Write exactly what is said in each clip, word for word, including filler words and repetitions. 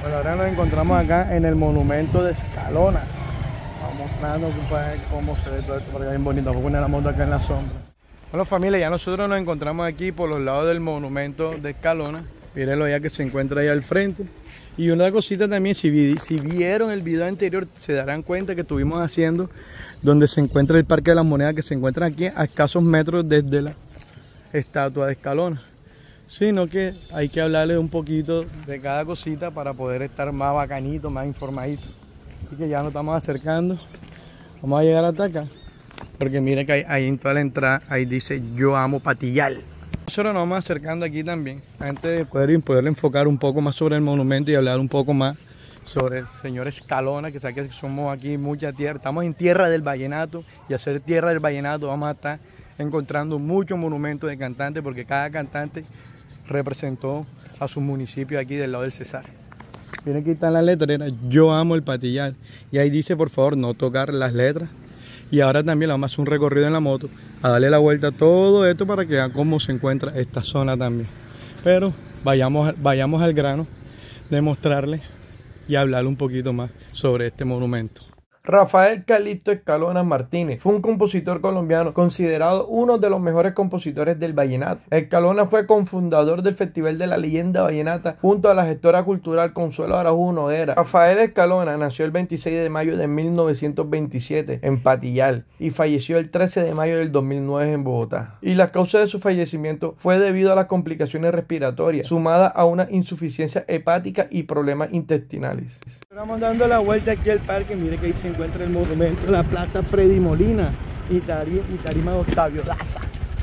Bueno, ahora nos encontramos acá en el monumento de Escalona. Vamos mostrando cómo se ve todo esto por acá, bien bonito. Vamos a poner la moto acá en la sombra. Bueno, familia, ya nosotros nos encontramos aquí por los lados del monumento de Escalona. Mírenlo ya que se encuentra ahí al frente. Y una cosita también, si, vi, si vieron el video anterior, se darán cuenta que estuvimos haciendo donde se encuentra el Parque de las Monedas, que se encuentra aquí a escasos metros desde la estatua de Escalona. Sino que hay que hablarle un poquito de cada cosita para poder estar más bacanito, más informadito. Así que ya nos estamos acercando. Vamos a llegar hasta acá. Porque miren que ahí, ahí en toda la entrada, ahí dice yo amo Patillal. Nosotros nos vamos acercando aquí también, antes de poder, poder enfocar un poco más sobre el monumento y hablar un poco más sobre el señor Escalona, que sabe que somos aquí mucha tierra, estamos en tierra del vallenato, y al ser tierra del vallenato vamos a estar encontrando muchos monumentos de cantantes, porque cada cantante representó a su municipio aquí del lado del Cesar. Miren que están las letras, yo amo el Patillal, y ahí dice por favor no tocar las letras. Y ahora también vamos a hacer un recorrido en la moto, a darle la vuelta a todo esto para que vean cómo se encuentra esta zona también. Pero vayamos, vayamos al grano de mostrarles y hablar un poquito más sobre este monumento. Rafael Calixto Escalona Martínez fue un compositor colombiano considerado uno de los mejores compositores del vallenato. Escalona fue cofundador del Festival de la Leyenda Vallenata junto a la gestora cultural Consuelo Araújo Noguera. Rafael Escalona nació el veintiséis de mayo de mil novecientos veintisiete en Patillal y falleció el trece de mayo del dos mil nueve en Bogotá. Y la causa de su fallecimiento fue debido a las complicaciones respiratorias, sumada a una insuficiencia hepática y problemas intestinales. Estamos dando la vuelta aquí al parque, mire que ahí se encuentra el monumento, la plaza Freddy Molina y, Tari, y tarima de Octavio Daza.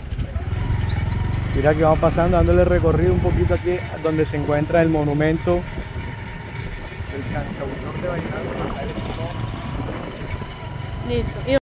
Mira que vamos pasando, dándole recorrido un poquito aquí donde se encuentra el monumento del cantautor de vallenato. Listo.